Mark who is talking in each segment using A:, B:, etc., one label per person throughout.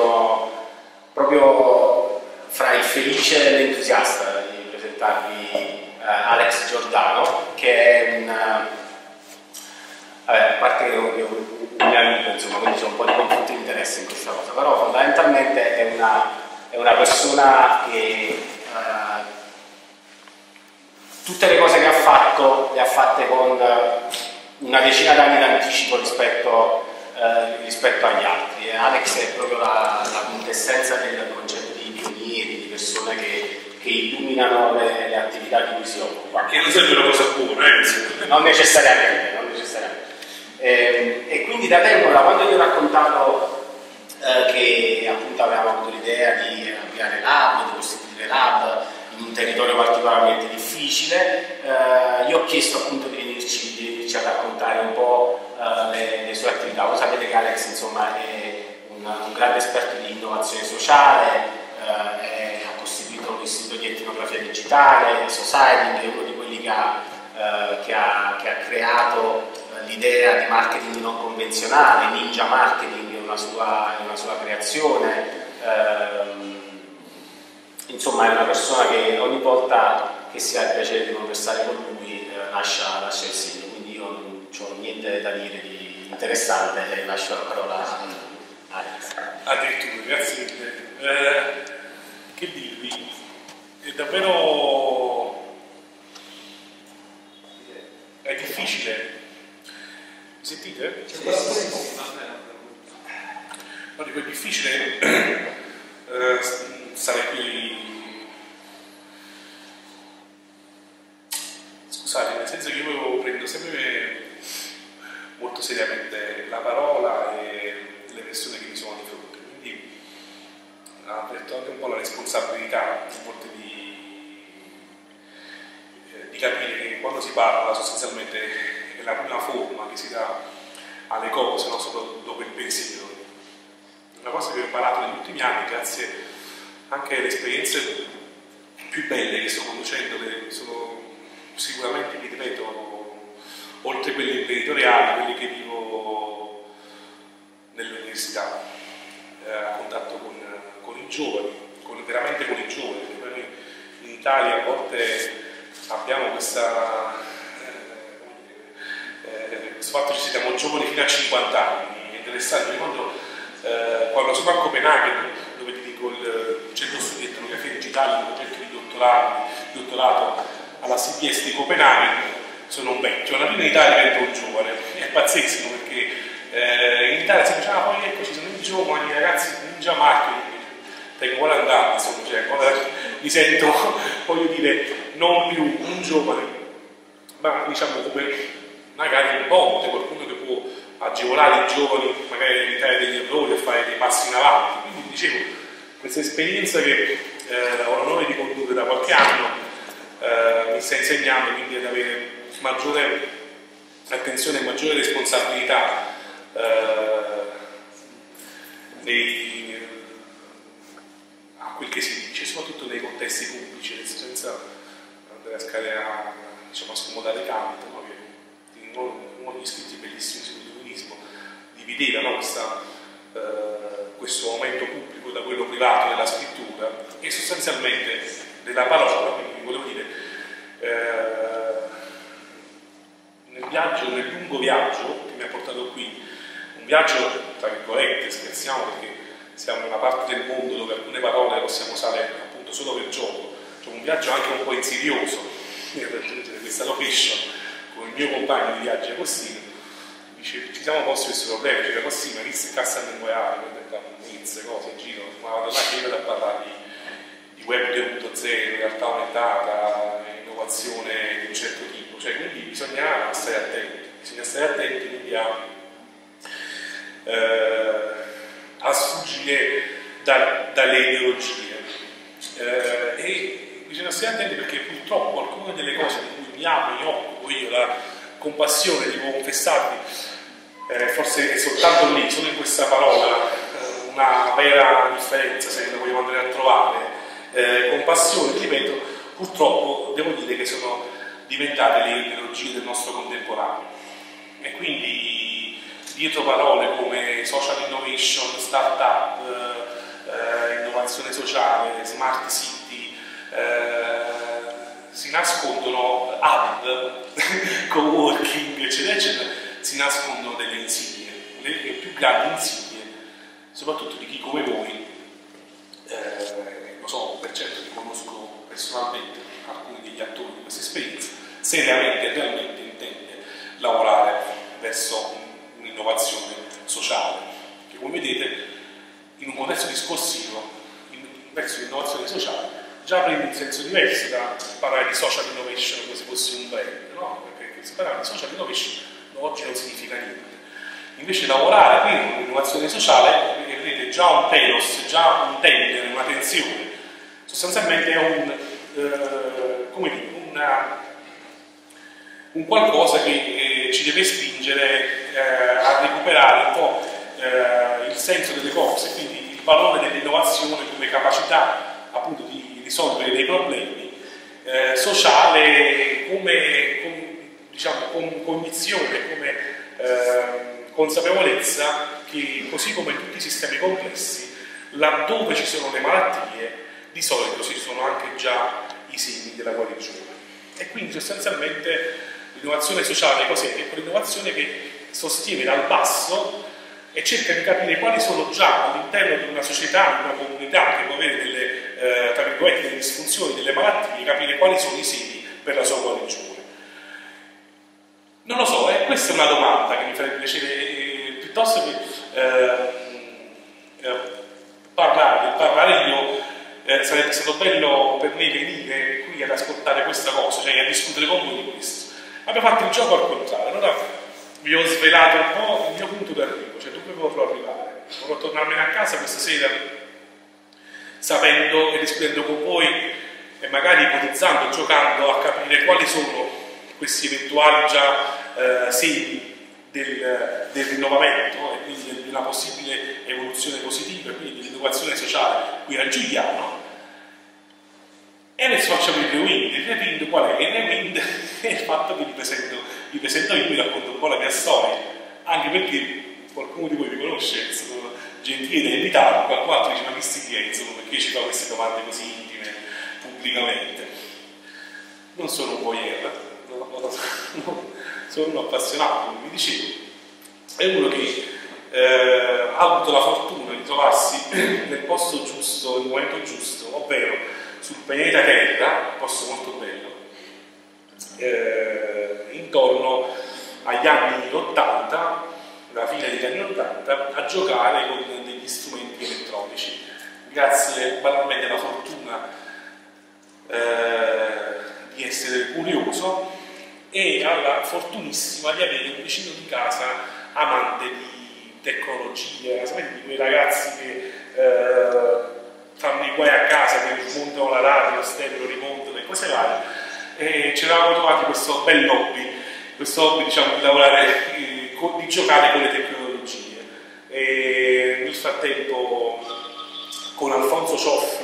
A: sono proprio fra il felice e l'entusiasta di presentarvi Alex Giordano, che è a parte che è un mio amico, insomma, quindi c'è un po' di conflitto di interesse in questa cosa, però fondamentalmente è una persona che tutte le cose che ha fatto le ha fatte con una decina d'anni d'anticipo rispetto agli altri. Alex è proprio la quintessenza del concetto di pionieri, di persone che illuminano le attività di cui si occupa.
B: Che non serve una cosa buona,
A: Non necessariamente. E quindi da tempo, da quando gli ho raccontato che appunto avevamo avuto l'idea di avviare lab, di costituire lab in un territorio particolarmente difficile, gli ho chiesto appunto di venirci a raccontare un po' le sue attività. Voi sapete che Alex, insomma, è un grande esperto di innovazione sociale, ha costituito un istituto di etnografia digitale, Society, è uno di quelli che ha creato l'idea di marketing non convenzionale, Ninja Marketing è una sua creazione. Insomma, è una persona che ogni volta che si ha il piacere di conversare con lui lascia il segno, quindi io non ho niente da dire di interessante e lascio la parola a Alex.
B: Addirittura, grazie mille. Che dirvi? È davvero difficile. Mi sentite? No, dico, è difficile stare qui. Scusate, nel senso che io prendo sempre molto seriamente la parola e le persone che mi sono di fronte, quindi avverto anche un po' la responsabilità a volte di capire che quando si parla sostanzialmente è la prima forma che si dà alle cose, non solo dopo il pensiero. Una cosa che ho imparato negli ultimi anni, grazie anche alle esperienze più belle che sto conducendo, che sono sicuramente, vi ripeto, oltre quelle imprenditoriali, quelle che vivo nell'università, a contatto con i giovani, veramente con i giovani, perché poi noi in Italia a volte abbiamo questo fatto che ci siamo giovani fino a 50 anni. È interessante, quando sono a Copenaghen, dove ti dico il centro studio di etnografia digitale, il progetto di dottorato alla CBS di Copenaghen, sono un vecchio. Alla fine in Italia divento un giovane, è pazzesco perché in Italia si dice, poi ecco ci sono i giovani, i ragazzi di Ninja Marketing, tengo 40 anni, insomma, cioè, mi sento, voglio dire, non più un giovane, ma diciamo come magari un ponte, qualcuno che può agevolare i giovani, magari a evitare degli errori e fare dei passi in avanti. Quindi dicevo, questa esperienza che ho l'onore di condurre da qualche anno mi sta insegnando quindi ad avere maggiore attenzione e maggiore responsabilità a quel che si dice, soprattutto nei contesti pubblici, senza andare a scalare a scomodare Kant, no? Che uno degli scritti bellissimi sull'illuminismo divideva, no? Questo momento pubblico da quello privato della scrittura e sostanzialmente della parola. Quindi volevo dire, nel lungo viaggio che mi ha portato qui, un viaggio tra virgolette, scherziamo perché siamo in una parte del mondo dove alcune parole possiamo usare appunto solo per gioco, cioè un viaggio anche un po' insidioso per raggiungere questa location con il mio compagno di viaggio Agostino. Dice, ci siamo posti questo problema, dice Agostino, visto che cassa nel goiare, cose in giro, ma vado là che io da parlare di web 2.0, realtà aumentata, innovazione di un certo tipo, cioè quindi bisogna stare attenti quindi a sfuggire dalle ideologie e bisogna stare attenti perché purtroppo alcune delle cose di cui mi occupo io, la compassione, devo confessarvi, forse è soltanto lì, solo in questa parola, una vera differenza se la vogliamo andare a trovare. Compassione, ripeto, purtroppo devo dire che sono diventate le ideologie del nostro contemporaneo e quindi dietro parole come social innovation, startup, innovazione sociale, smart city, si nascondono hub, co-working, eccetera, eccetera, si nascondono delle insidie, le più grandi insidie, soprattutto di chi come voi, lo so, per certo che conosco personalmente alcuni degli attori di questa esperienza, seriamente e realmente intende lavorare verso un'innovazione sociale, che come vedete in un contesto discorsivo verso l'innovazione sociale già prende un senso diverso da parlare di social innovation come se fosse un brand, no? Perché se parliamo di social innovation oggi non significa niente. Invece lavorare qui con l'innovazione sociale, vedete già un telos, già un tendere, una tensione, sostanzialmente è un qualcosa che ci deve spingere a recuperare un po' il senso delle cose, quindi il valore dell'innovazione come capacità appunto di risolvere dei problemi, sociale come cognizione, come consapevolezza che così come in tutti i sistemi complessi, laddove ci sono le malattie, di solito ci sono anche già i segni della guarigione. E quindi sostanzialmente l'innovazione sociale cos'è? È quell'innovazione che sostiene dal basso e cerca di capire quali sono già all'interno di una società, di una comunità che può avere delle, tra virgolette, delle disfunzioni, delle malattie, capire quali sono i segni per la sua guarigione. Non lo so, questa è una domanda che mi farebbe piacere, piuttosto che parlare io, sarebbe stato bello per me venire qui ad ascoltare questa cosa, cioè a discutere con voi di questo. Abbiamo fatto il gioco al contrario, allora vi ho svelato un po' il mio punto d'arrivo, cioè dove vorrò arrivare. Vorrò tornarmene a casa questa sera sapendo e discutendo con voi e magari ipotizzando, giocando a capire quali sono questi eventuali già segni del rinnovamento e quindi di una possibile evoluzione positiva e quindi dell'innovazione sociale qui a Giuliano. E adesso facciamo il rewind. Il rewind qual è? Il rewind è il fatto che vi presento io, vi racconto un po' la mia storia, anche perché qualcuno di voi mi conosce, sono gentile da invitarmi, qualcun altro dice ma chi si è, insomma, perché ci fa queste domande così intime pubblicamente. Non sono un voyeur, sono un appassionato, come vi dicevo, è uno che ha avuto la fortuna di trovarsi nel posto giusto, nel momento giusto, ovvero sul pianeta Terra, un posto molto bello, intorno agli anni 80, alla fine degli anni 80, a giocare con degli strumenti elettronici, grazie banalmente alla fortuna di essere curioso e alla fortunissima di avere un vicino di casa amante di tecnologia, sapete, di quei ragazzi che fanno i guai a casa, che smontano la radio, stereo, rimontano e cose varie, e ci eravamo trovati questo bel hobby, diciamo di lavorare, di giocare con le tecnologie. E nel frattempo con Alfonso Cioffi,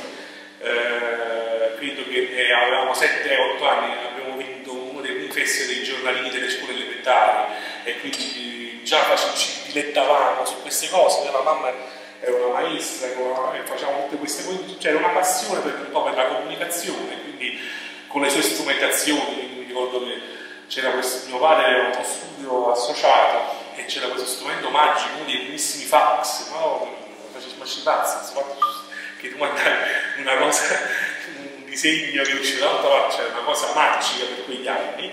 B: credo che avevamo 7-8 anni, abbiamo vinto uno dei primi festival dei giornalini delle scuole elementari e quindi già ci dilettavamo su queste cose. La mamma era una maestra, facevamo tutte queste cose, c'era una passione un po' per la comunicazione, quindi con le sue strumentazioni. Mi ricordo che c'era questo, mio padre aveva uno studio associato e c'era questo strumento magico, uno dei primissimi fax, no? Ma ci pazzi, che tu mandavi una cosa, un disegno che usciva dall'altra parte, c'era una cosa magica per quegli anni.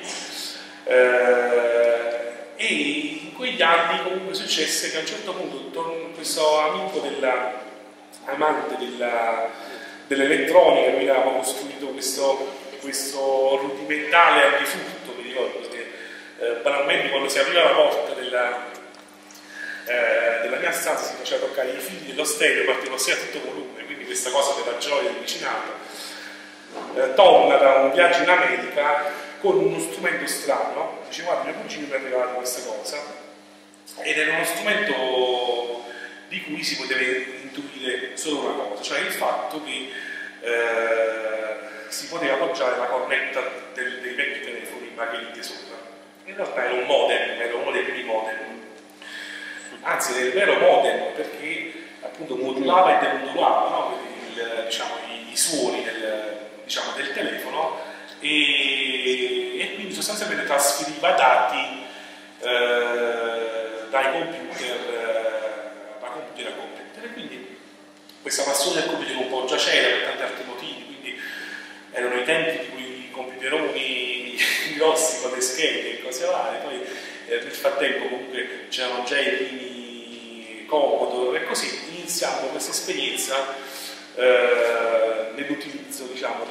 B: E in quegli anni comunque successe che a un certo punto questo amico amante dell'elettronica, noi avevamo costruito questo rudimentale antifurto, mi ricordo che banalmente quando si apriva la porta della mia stanza si faceva toccare i fili dello stereo, partivano sia a tutto volume, quindi questa cosa della gioia del vicinato. Torna da un viaggio in America con uno strumento strano, dice guarda mio cugino mi è regalato questa cosa, ed era uno strumento di cui si poteva intuire solo una cosa, cioè il fatto che si poteva appoggiare la cornetta dei vecchi telefoni bakelite sopra. In realtà era un modem, era uno dei primi modem, anzi era il vero modem perché appunto modulava e demodulava, no? diciamo, i suoni del telefono e quindi sostanzialmente trasferiva dati dai computer a computer. E quindi questa passione del computer un po' già c'era per tanti altri motivi, quindi erano i tempi di quei computeroni grossi con le schede e cose varie, poi nel frattempo comunque c'erano già i primi Commodore e così iniziamo questa esperienza nell'utilizzo, diciamo,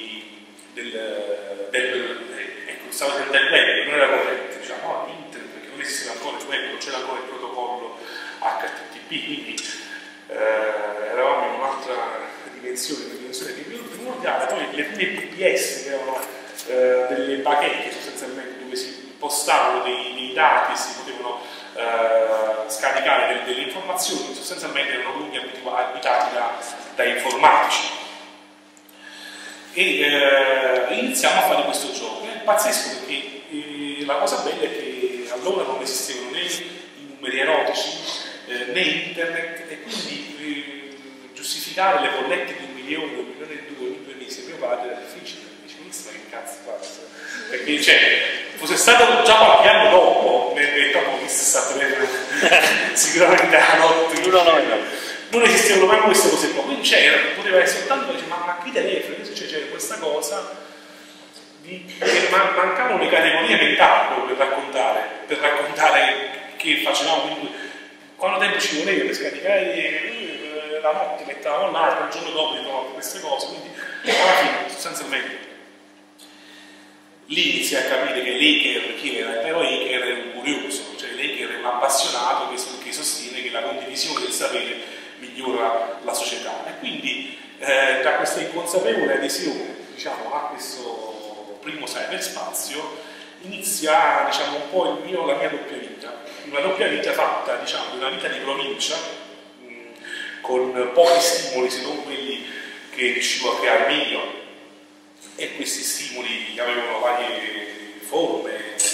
B: del web, non era corretto, diciamo, internet, perché non esisteva ancora il web, non c'era ancora il protocollo HTTP, quindi eravamo in un'altra dimensione primordiale. Poi le prime BBS, che erano delle bacheche sostanzialmente dove si postavano dei dati e si potevano scaricare delle informazioni, sostanzialmente erano luoghi abitati da informatici. E iniziamo a fare questo gioco. È pazzesco perché la cosa bella è che allora non esistevano né i numeri erotici né internet, e quindi giustificare le bollette di 1 milione, 1 milione e 2 ogni 2 mesi a mio padre era difficile. Dice, ma che cazzo fa? Perché fosse stato già qualche anno dopo, mi ho visto stato sicuramente la notte. Non esistevano mai queste cose qua, quindi poteva essere soltanto, ma che telefono, c'era questa cosa che mancavano le categorie mentali per raccontare che facevamo, quindi quanto tempo ci voleva per scaricare, la notte mettavamo là, il giorno dopo ritrovavamo queste cose, quindi alla fine sostanzialmente lì inizi a capire che l'hacker chi era, però l'hacker è un curioso, cioè l'hacker è un appassionato che sostiene che la condivisione del sapere migliora la società, e quindi da questa inconsapevole adesione, diciamo, a questo primo cyberspazio inizia, diciamo, un po' la mia doppia vita, una doppia vita fatta, diciamo, di una vita di provincia con pochi stimoli se non quelli che riuscivo a crearmi io, e questi stimoli avevano varie forme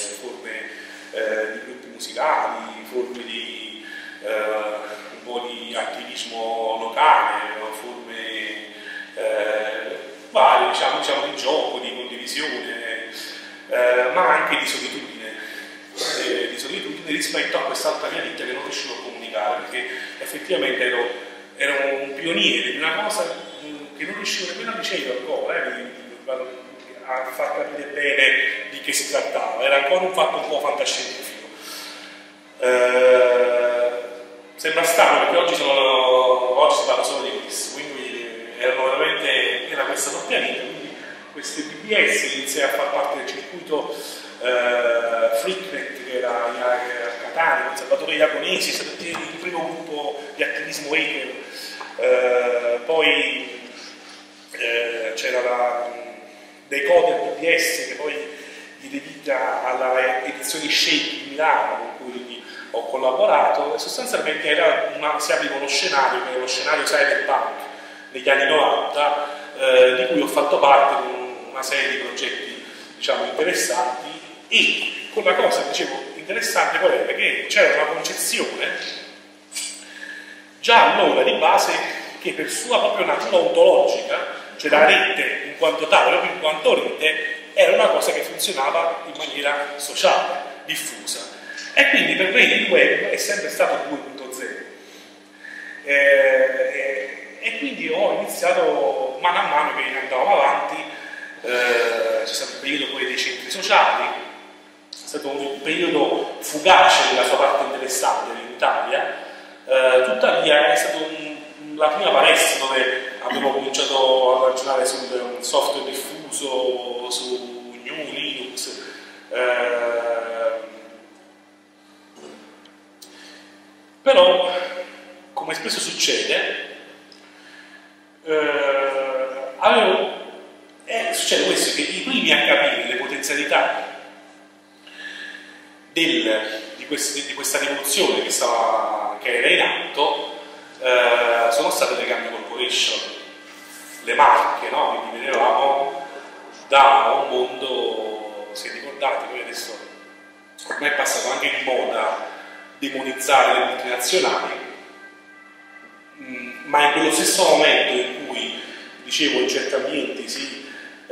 B: di gruppi musicali, forme di un po' di attivismo locale, forme varie, diciamo di gioco, di condivisione, ma anche di solitudine rispetto a quest'altra mia vita che non riuscivo a comunicare, perché effettivamente ero un pioniere di una cosa che non riuscivo nemmeno a ricevere ancora, a far capire bene di che si trattava, era ancora un fatto un po' fantascientifico. Sembra strano perché oggi si parla solo di questo, quindi era questa doppia vita, quindi queste BBS iniziai a far parte del circuito Freaknet, che era a Catania, con Salvatore Iaconesi, è stato il primo gruppo di attivismo hacker, poi c'era Decoder BBS, che poi diede vita alla edizione Shake di Milano, con cui ho collaborato, e sostanzialmente si apriva uno scenario, che era lo scenario cyberpunk negli anni 90, di cui ho fatto parte con una serie di progetti, diciamo, interessanti, e quella cosa, dicevo, interessante qual era? Che c'era una concezione già allora di base che per sua propria natura ontologica, cioè la rete in quanto tale, proprio in quanto rete, era una cosa che funzionava in maniera sociale, diffusa. E quindi per me il web è sempre stato 2.0. E quindi ho iniziato mano a mano che andavamo avanti, c'è stato il periodo poi dei centri sociali, è stato un periodo fugace della sua parte interessante in Italia, tuttavia è stato la prima palestra dove abbiamo cominciato a ragionare sul software diffuso, su GNU, Linux, però, come spesso succede, succede questo, che i primi a capire le potenzialità di questa rivoluzione che era in atto sono state le grandi corporation, le marche, no? Quindi venivamo da un mondo, se ricordate, poi adesso ormai è passato anche di moda demonizzare le multinazionali, ma in quello stesso momento in cui dicevo, in certi ambienti si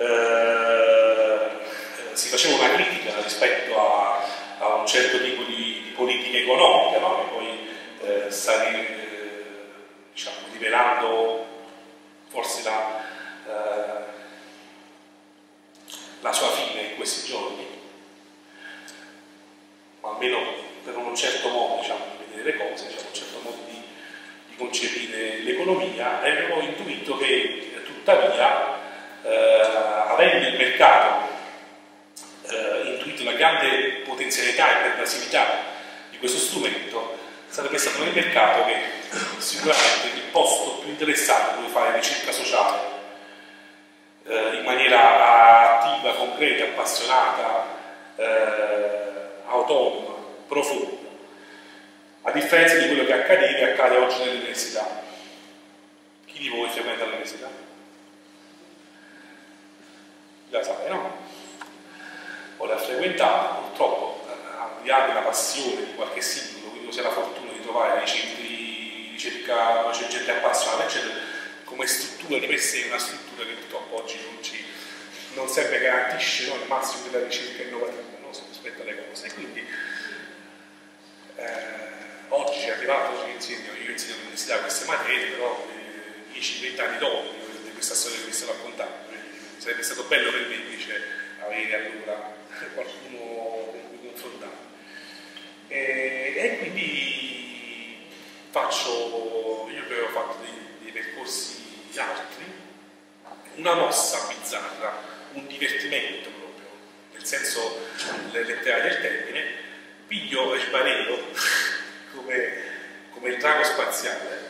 B: faceva una critica rispetto a un certo tipo di politica economica, no? Che poi sta diciamo, rivelando forse la sua fine in questi giorni, ma almeno per un certo modo, diciamo, di vedere le cose, diciamo, un certo modo di concepire l'economia, e avevo intuito che tuttavia, avendo il mercato intuito la grande potenzialità e pervasività di questo strumento, sarebbe stato nel mercato che sicuramente il posto più interessante dove fare ricerca sociale in maniera attiva, concreta, appassionata, autonoma, profonda, a differenza di quello che accade oggi nelle università. Chi di voi frequenta l'università? La sai, no? O l'ha frequentata, purtroppo, al di là della passione di qualche singolo, quindi si ha la fortuna di trovare dei centri di ricerca dove c'è gente appassionata, eccetera, come struttura di per sé è una struttura che purtroppo oggi non sempre garantisce, no, il massimo della ricerca innovativa, no, rispetto alle cose. E quindi oggi è arrivato, io insegno all'università queste materie, però 10-20 anni dopo di questa storia che vi sto raccontando, sarebbe stato bello per me invece avere allora qualcuno con cui confrontare. E quindi io avevo fatto dei percorsi altri, una mossa bizzarra, un divertimento proprio, nel senso letterale del termine, piglio il barello come il drago spaziale,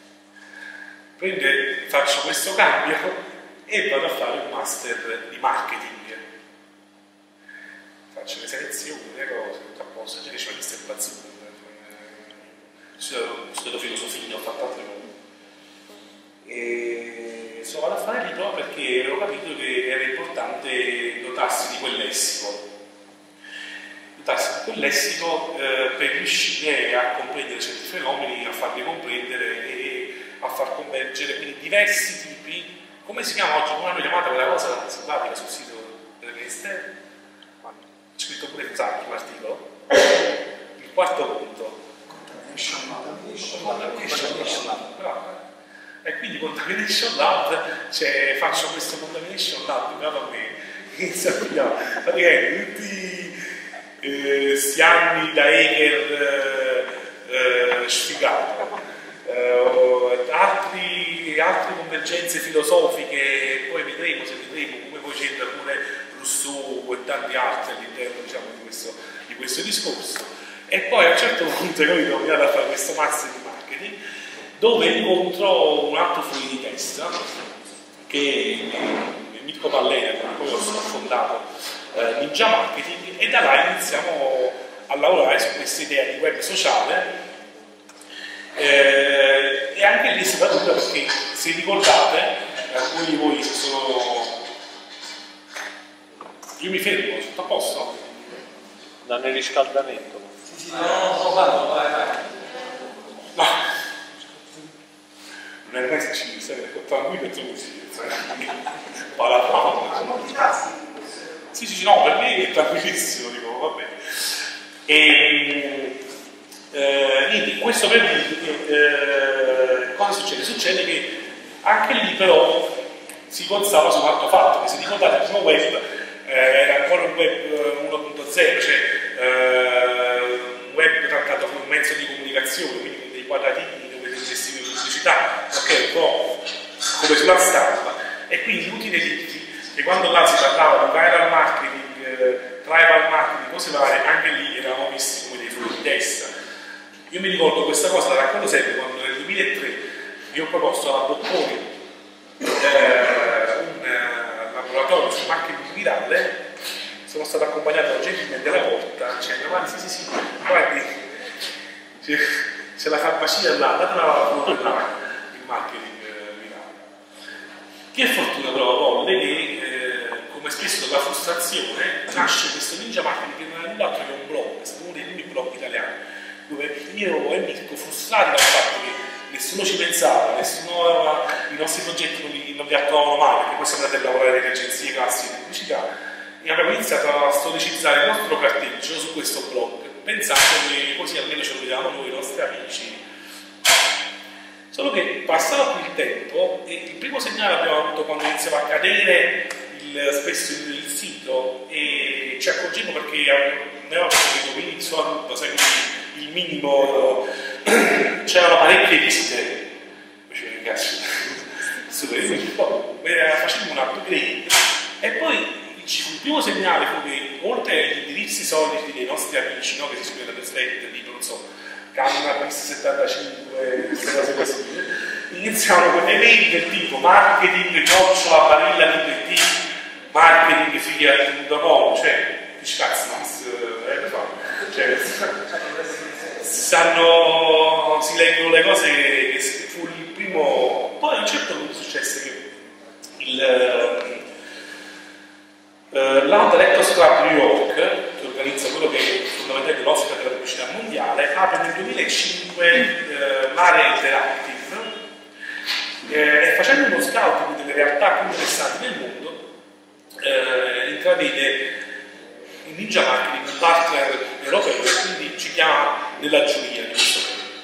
B: faccio questo cambio e vado a fare un master di marketing. Faccio le selezioni, le cose, tutto a posto, gente dice, ma questo è pazzuto. Ho studiato filosofia, ho fatto altre cose. E vado a fare lì proprio perché avevo capito che era importante dotarsi di quel lessico. Per riuscire a comprendere certi fenomeni, a farli comprendere e a far convergere quindi diversi tipi. Come si chiama oggi? Come hanno chiamato quella cosa simpatica sul sito del Ministero? C'è scritto pure Zacchi l'articolo. Il quarto punto. Contamination Lab. Bravo. E quindi Contamination Lab, cioè, faccio questo Contamination Lab, bravo a me, inizio a pigliare tutti questi anni da hacker sfigato, altre convergenze filosofiche, poi vedremo come poi c'entra pure Rousseau e tanti altri all'interno, diciamo, di questo discorso. E poi a un certo punto io mi trovo a fare questo master di marketing, dove incontro un altro fuori di testa che è Mirko Pallena, con cui ho fondato Ninja Marketing, e da là iniziamo a lavorare su questa idea di web sociale. E anche lì si va dura, perché se ricordate, alcuni di voi io mi fermo, tutto a posto?
C: Non è riscaldamento.
D: Sì, vai.
B: No, non è mai successo, tranquillo e tu così, sì, no, per me è tranquillissimo, dico, va bene. Quindi questo per dire cosa succede? Succede che anche lì però si cozzava su un altro fatto, che se ricordate il primo web era ancora un web 1.0, cioè un web trattato come un mezzo di comunicazione, quindi con dei quadratini dove si gestiva pubblicità, ok, un po' come sulla stampa, e quindi inutile dirti che quando là si parlava di viral marketing, tribal marketing, cose varie, anche lì eravamo visti come dei fuori di testa. Io mi ricordo questa cosa, la racconto sempre, quando nel 2003 vi ho proposto alla Bocconi un laboratorio su marketing virale. Sono stato accompagnato da gente della porta dicendo, ma sì, guardi, c'è la farmacia là, datela là, il marketing virale. Che fortuna però volle che, come spesso dalla frustrazione, nasce questo Ninja Marketing, che non è null'altro che un blog, è stato uno dei primi blog italiani, dove io e Mirko, frustrati dal fatto che nessuno ci pensava, nessuno aveva i nostri progetti non li attrovavano mai, perché poi siamo andati a lavorare nelle agenzie classiche di pubblicità e abbiamo iniziato a storicizzare il nostro carteggio su questo blog, pensando che così almeno ce lo vediamo noi, i nostri amici. Solo che passava più il tempo e il primo segnale abbiamo avuto quando iniziava a cadere spesso il sito e ci accorgemmo perché noi avevamo fatto dei domini sulla ruba, sai, quindi il minimo, c'erano parecchie visite, facevo cazzo, facendo un upgrade e poi il primo segnale fu che oltre agli indirizzi soliti dei nostri amici, no, che si scrivono da newsletter, tipo non so, Cannabis 75, queste cose così, iniziamo con le mail del tipo marketing@barilla.it, marketing@fiat.com, cioè dici cazzo, cioè, si leggono le cose che fu il primo. Poi a un certo punto successe che l'Out Electors Club New York, che organizza quello che è fondamentalmente l'Oscar della pubblicità mondiale, apre nel 2005 l'area Interactive e facendo uno scouting delle realtà più interessanti del mondo intravede il Ninja Marketing, un partner europeo, e quindi ci chiama nella giuria di questo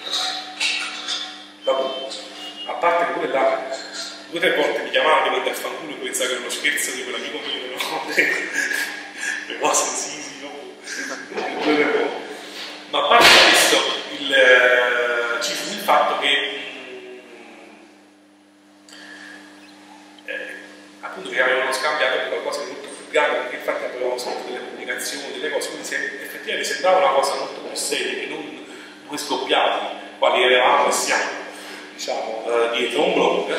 B: lavoro. A parte che pure là 2 o 3 volte mi chiamavano per andare a fanculo e pensare che era uno scherzo di quell'amico mio, no? Le cose sì, ma a parte questo ci fu il fatto che appunto che avevano scambiato per qualcosa di molto più grande, perché infatti avevamo scritto delle pubblicazioni, delle cose, quindi effettivamente sembrava una cosa molto più seria che non 2 scoppiati quali eravamo e siamo, diciamo, dietro un blog.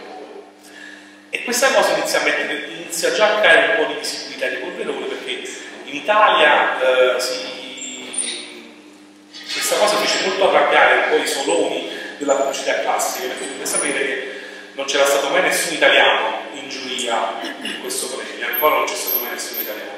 B: E questa cosa inizia già a creare un po' di visibilità di polverone, perché in Italia questa cosa fece molto arrabbiare un po' i soloni della pubblicità classica, perché dovete sapere che non c'era stato mai nessun italiano in giuria in questo premio, ancora non c'è stato mai nessun italiano.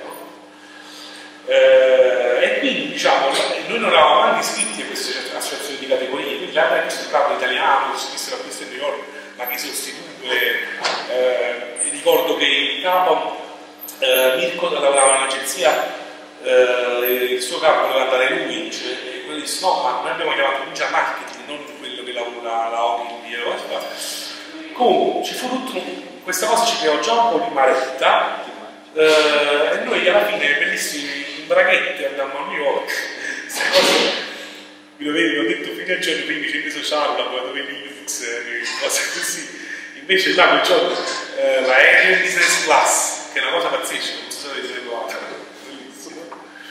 B: E quindi diciamo, noi non eravamo anche iscritti a queste associazioni di categorie, quindi là questo capo italiano, iscritto a questo New York, ma che sostitue. Ricordo che il capo Mirko lavorava in un'agenzia, il suo capo voleva andare lui, e quello disse no, ma noi abbiamo chiamato Ninja Marketing, non quello che lavora la Ogilvy. Comunque ci fu tutto, questa cosa ci creò già un po' di maretta e noi alla fine bellissimi in braghetti andammo a New York. Queste cose mi ho detto fino a giorno prima, centri sociali, laboratori Linux, cose così. Invece là quel giorno l'aereo in business class, che è una cosa pazzesca, non so se avete provato, bellissimo.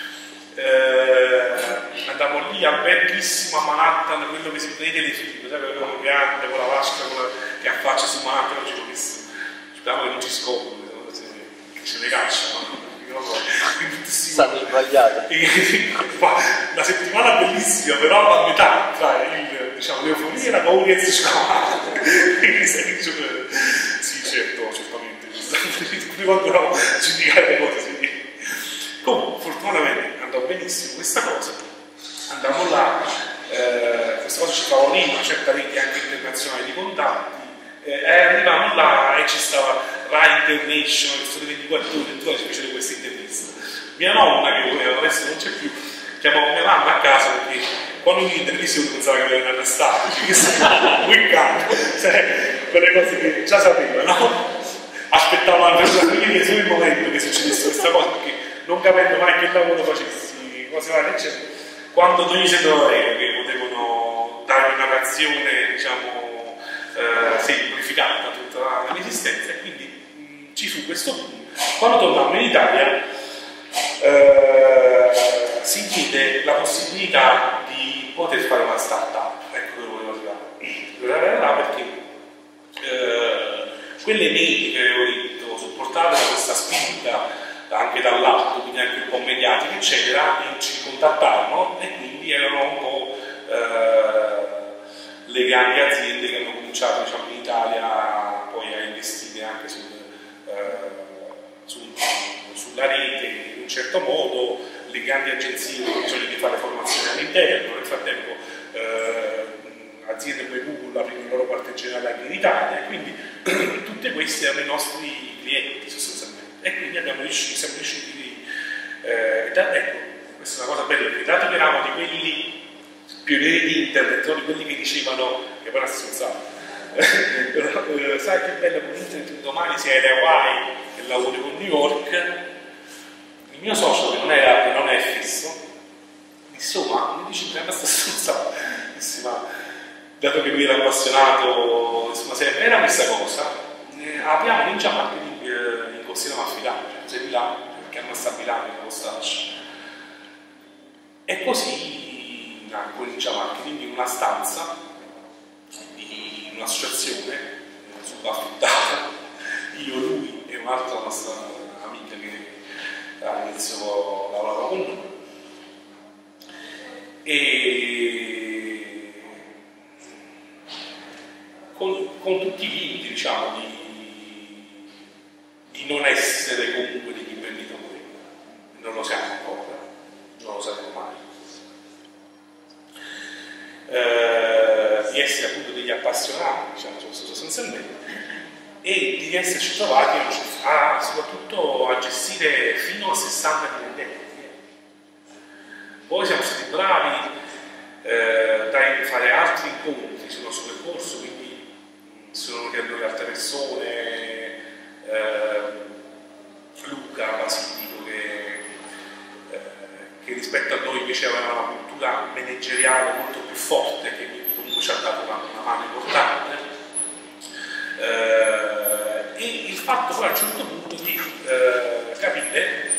B: Andammo lì alberghissimo a Manhattan, quello che si vede nei telefilm, sai, quello grande con la vasca che affaccia su Manhattan, ci ho visto. Speriamo che non ci scoprono, che ce ne cacciano.
C: State sbagliate.
B: La settimana bellissima, però a metà tra l'euforia e la paura e sì, certo, certamente. Quando no, giudicare le cose sì. Comunque, fortunatamente andò benissimo questa cosa. Andammo là, questa cosa ci favorì una certa rete anche internazionale di contatti. Arrivavamo là e ci stava Rai International, che sono 24 ore, ci fecero questa intervista. Mia nonna, che adesso non c'è più, chiamò mia mamma a casa perché quando mi intervistavo pensava che aveva arrestato, quelle cose che già sapeva, no? Aspettavano per finire solo il momento che succedesse questa cosa, perché non capendo mai che lavoro facessi, cose varie, eccetera. Quando non gli sembrava che potevano dare una narrazione, diciamo, semplificata tutta l'esistenza, e quindi ci fu questo punto. Quando tornammo in Italia si diede la possibilità di poter fare una start-up, ecco dove volevo arrivare, perché quelle mail che avevo detto, supportate da questa spinta anche dall'alto, quindi anche un po' mediatica, eccetera, ci contattarono e quindi erano un po' le grandi aziende che hanno cominciato, diciamo, in Italia poi a investire anche sulla rete in un certo modo, le grandi agenzie che hanno bisogno di fare formazione all'interno. Nel frattempo aziende come Google aprono il loro quartier generale anche in Italia, e quindi tutti questi erano i nostri clienti sostanzialmente, e quindi siamo riusciti ecco, questa è una cosa bella, perché dato che eravamo di quelli pionieri di internet, no? Di quelli che dicevano che poi era stronzato sai che bello con internet, domani sei alle Hawaii e lavori con New York. Il mio socio, che non è fisso, disse: ma mi dici che sta stronzato? Dissi: ma dato che lui era appassionato, ma se è vera questa cosa, apriamo Ninja Marketing in Corsiera Amalfitano, cioè Milano, perché hanno sta a Milano in Costanzo. E così nacque Ninja Marketing in una stanza di un'associazione subaffittata, io, lui e un'altra nostra amica che all'inizio lavorava con noi. E con tutti i limiti, diciamo, di non essere comunque degli imprenditori, non lo siamo ancora, non lo saremo mai, di essere appunto degli appassionati, diciamo, sostanzialmente, e di esserci trovati soprattutto a gestire fino a 60 dipendenti. Poi siamo stati bravi a fare altri incontri sul nostro percorso, quindi sono venuti altre persone, Luca, Basilico, che rispetto a noi invece aveva una cultura manageriale molto più forte, che quindi comunque ci ha dato una mano importante, e il fatto poi a un certo punto di capire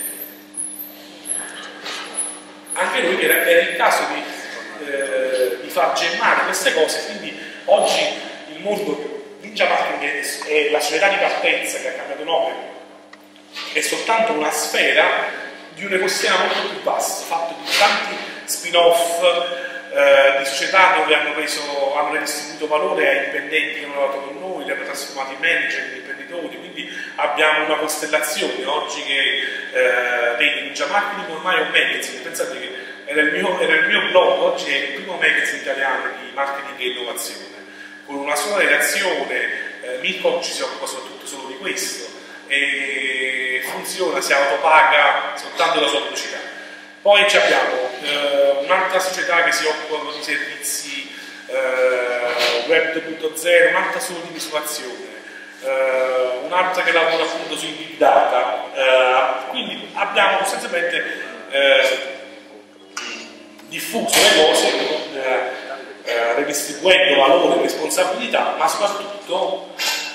B: anche noi che era il caso di far gemmare queste cose. Quindi oggi il mondo Ninja Marketing è la società di partenza che ha cambiato nome, è soltanto una sfera di un ecosistema molto più vasto, fatto di tanti spin-off di società dove hanno redistribuito valore ai dipendenti che hanno lavorato con noi, li hanno trasformati in manager, in imprenditori. Quindi abbiamo una costellazione oggi che vedi Ninja Marketing ormai è un magazine. Pensate che era il mio blog, oggi è il primo magazine italiano di marketing e innovazione, con una sola redazione. Mirko oggi si occupa soprattutto solo di questo e funziona, si autopaga soltanto la sua pubblicità. Poi abbiamo un'altra società che si occupa di servizi web 2.0, un'altra solo di misurazione, un'altra che lavora appunto sui big data. Quindi abbiamo sostanzialmente diffuso le cose, redistribuendo valore e responsabilità, ma soprattutto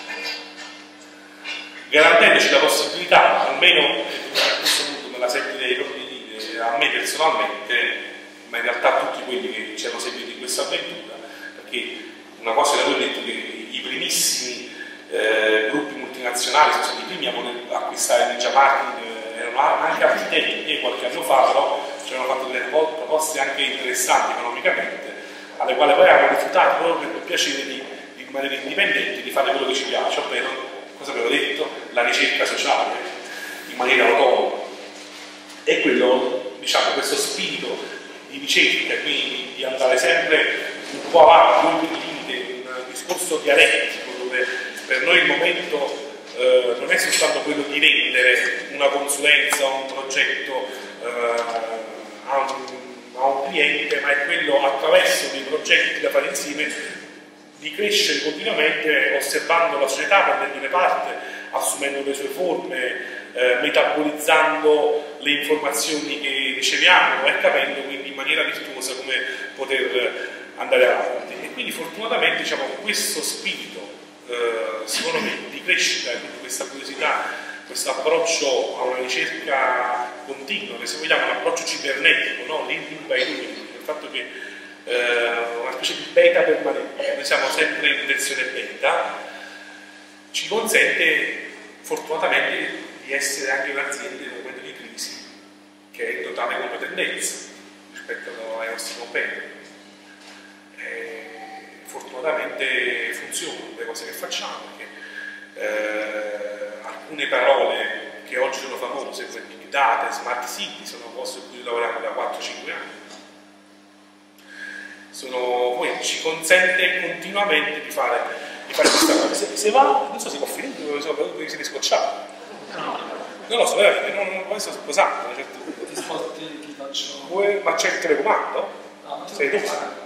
B: garantendoci la possibilità, almeno a questo punto me la seguirei proprio di dire, a me personalmente, ma in realtà a tutti quelli che ci hanno seguito in questa avventura, perché una cosa che voi avete detto, che i primissimi gruppi multinazionali sono stati i primi a voler acquistare Ninja Marketing, erano anche architetti, qualche anno fa, però ci hanno fatto delle proposte anche interessanti economicamente, alle quali poi abbiamo rifiutato proprio per il piacere di rimanere indipendenti, di fare quello che ci piace, ovvero, cosa avevo detto, la ricerca sociale in maniera autonoma. E quello, diciamo, questo spirito di ricerca, quindi di andare sempre un po' avanti, oltre il limite, un discorso dialettico, dove per noi il momento non è soltanto quello di vendere una consulenza o un progetto a un cliente, ma è quello, attraverso dei progetti da fare insieme, di crescere continuamente, osservando la società, prendendone parte, assumendo le sue forme, metabolizzando le informazioni che riceviamo e capendo quindi in maniera virtuosa come poter andare avanti. E quindi fortunatamente, diciamo, questo spirito, secondo me, di crescita, quindi questa curiosità, questo approccio a una ricerca continua, che se vogliamo un approccio cibernetico, no? Learning by doing, il fatto che una specie di beta permanente, noi siamo sempre in versione beta, ci consente fortunatamente di essere anche un'azienda in un momento di crisi che è in totale competenza rispetto ai nostri competitor. Fortunatamente funzionano le cose che facciamo, perché alcune parole che oggi sono famose, come Big Data e Smart City, sono cose su cui lavoriamo da 4-5 anni. poi ci consente continuamente di fare questa cosa. Se va, non so se può finire, vi siete scocciati. Non lo so, non poi sto sposando.
D: Che sport ti faccio?
B: Ma c'è il telecomando?
D: No,
B: sei tu?